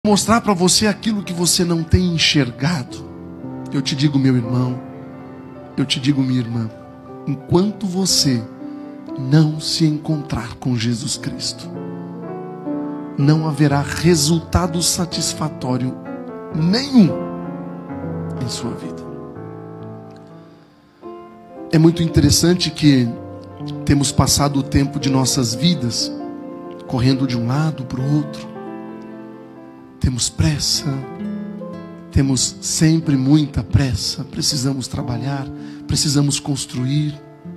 Mostrar para você aquilo que você não tem enxergado. Eu te digo, meu irmão, eu te digo, minha irmã, enquanto você não se encontrar com Jesus Cristo, não haverá resultado satisfatório nenhum em sua vida. É muito interessante que temos passado o tempo de nossas vidas correndo de um lado para o outro. Temos pressa, temos sempre muita pressa, precisamos trabalhar, precisamos construir.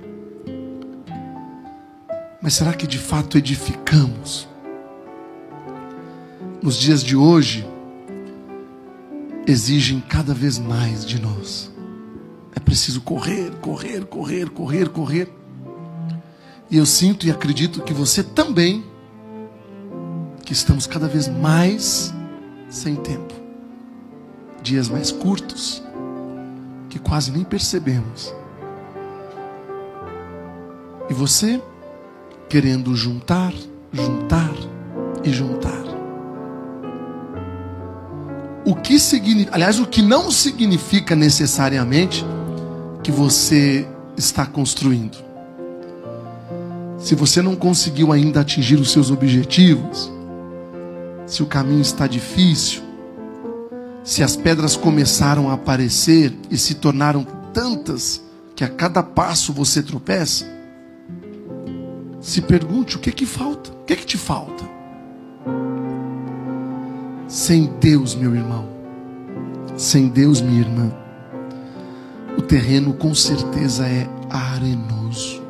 Mas será que de fato edificamos? Nos dias de hoje, exigem cada vez mais de nós. É preciso correr. E eu sinto e acredito que você também, que estamos cada vez mais sem tempo. Dias mais curtos, que quase nem percebemos. E você querendo juntar. O que significa, aliás, o que não significa necessariamente que você está construindo. Se você não conseguiu ainda atingir os seus objetivos, se o caminho está difícil, se as pedras começaram a aparecer e se tornaram tantas que a cada passo você tropeça, se pergunte o que falta, o que te falta? Sem Deus, meu irmão, sem Deus, minha irmã, o terreno com certeza é arenoso.